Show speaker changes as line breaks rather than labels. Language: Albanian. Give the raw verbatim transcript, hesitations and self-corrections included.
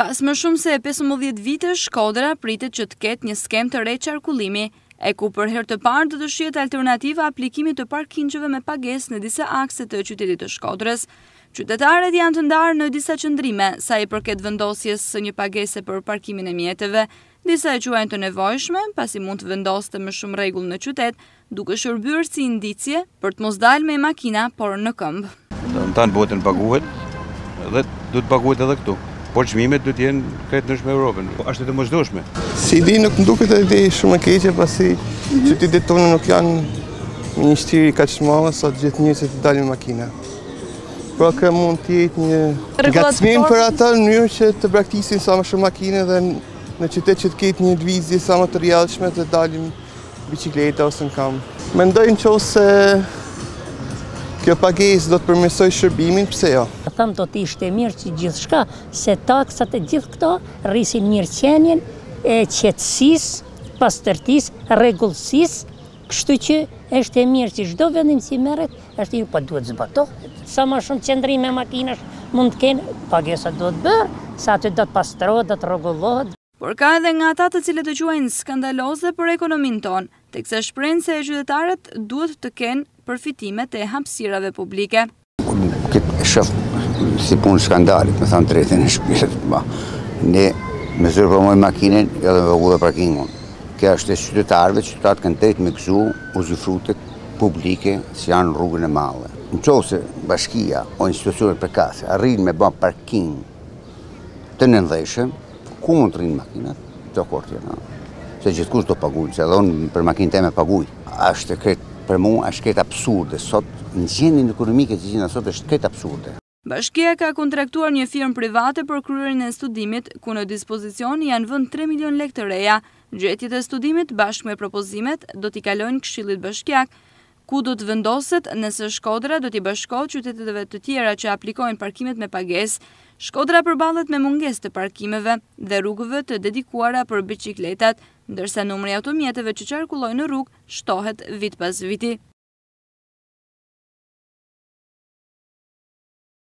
Pas më shumë se pesëmbëdhjetë vite, Shkodra pritet që të ketë një skem të re qarkullimi, e ku për herë të parë do të shihet alternativa aplikimit të parkingjeve me pagesë në disa akse të qytetit të Shkodrës. Qytetarët janë të ndarë në disa qëndrime sa i përket vendosjes së një pagese për parkimin e mjeteve. Disa e quajnë të nevojshme, pasi mund të vendoste më shumë rregull në qytet, duke shërbyer si indicje për të mos dalë me makina por në këmbë.
Tanë botën paguhet dhe duhet paguhet edhe këtu. Por çmimet duhet jenë kretë ndryshme me Europën. Është të mosdoshme.
Si ide nuk më duket ide shumë e keqe, pasi qytetet tona nuk janë një shtiri kaq të madhe sa të gjithë njerëzit të dalin me makina. Pra kë mund të jetë një ngacmim për ata në mënyrë që të braktisin sa më shumë makine dhe në qytet që të ketë një lëvizje sa më të rrjedhshme të dalin bicikleta ose në këmbë. Mendoj nëse kjo pagesë do të përmirësoj shërbimin, pse jo?
Tham do të ishte mirë që gjithçka, se taksat e gjithë këto rrisin mirëqenien e qetësisë, pastërtisë, rregullsisë, kështu që është e mirë që çdo vendim që merret, është i pa duhet zbatohet. Sa më shumë qëndrime makinash mund të kenë, pagesa duhet bërë, sa aty do të pastrohet, do të rregullohet.
Por ka edhe nga ata të cilët e quajnë skandaloze për ekonominë tonë, teksa shprehin se qytetarët duhet të kenë përfitimet e hapësirave publike.
Këtë shoh si punë skandalit, me thënë drejtën e shpirt, ne me zërë përmoj makinen edhe me vogëllë parkingun. Kjo është e qytetarëve, qytetarët kanë drejt me gëzu uzufrutet publike që janë rrugën e madhe. Në qovë se bashkia o institucionet përkatëse arrin me bën parking të nëndheshëm, ku mund të rrinë makinat? Të kortje, no? Se gjithkush do paguaj, se edhe unë për makinë teme paguaj. Është kretë, për mua është kretë absurde. Sot, në gjendjen ekonomike që gjendja sot është kretë absurde.
Bashkia ka kontraktuar një firmë private për kryerjen e studimit, ku në dispozicion janë vënë tre milion lekë të reja. Gjetjet e studimit bashkë me propozimet do t'i kalojnë Këshillit Bashkiak, ku do të vendoset nëse Shkodra do t'i bashkohet qyteteve të tjera që aplikojnë parkimet me pagesë. Shkodra përballet me mungesë të parkimeve dhe rrugëve të dedikuara për biçikletat, ndërsa numri i automjeteve që qarkullojnë në rrugë shtohet vit pas viti.